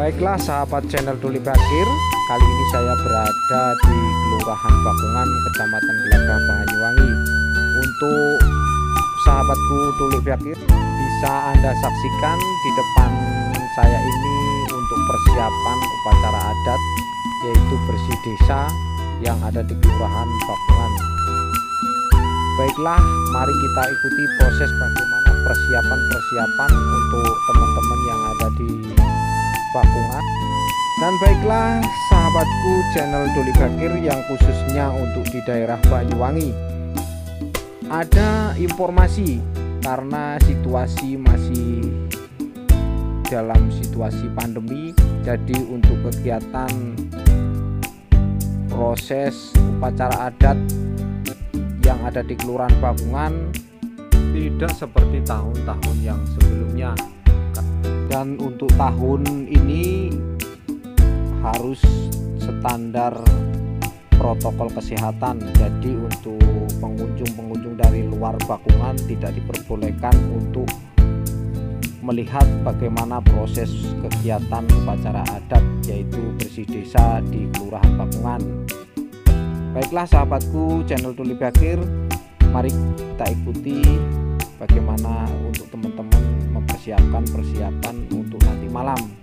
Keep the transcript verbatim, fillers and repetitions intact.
Baiklah sahabat channel Tuli Bakir, kali ini saya berada di Kelurahan Bakungan, Kecamatan Gelagah, Banyuwangi. Untuk sahabatku Tuli Bakir, bisa Anda saksikan di depan saya ini untuk persiapan upacara adat, yaitu bersih desa yang ada di Kelurahan Bakungan. Baiklah, mari kita ikuti proses bagaimana persiapan-persiapan untuk teman-teman yang ada di Bakungan. Dan baiklah sahabatku channel Tuli Bakir yang khususnya untuk di daerah Banyuwangi, ada informasi karena situasi masih dalam situasi pandemi, jadi untuk kegiatan proses upacara adat yang ada di Kelurahan Bakungan tidak seperti tahun-tahun yang sebelumnya. Dan untuk tahun ini harus standar protokol kesehatan, jadi untuk pengunjung-pengunjung dari luar Bakungan tidak diperbolehkan untuk melihat bagaimana proses kegiatan upacara adat yaitu bersih desa di Kelurahan Bakungan. Baiklah sahabatku channel Tuli Bakir, mari kita ikuti bagaimana untuk teman-teman mempersiapkan persiapan untuk nanti malam.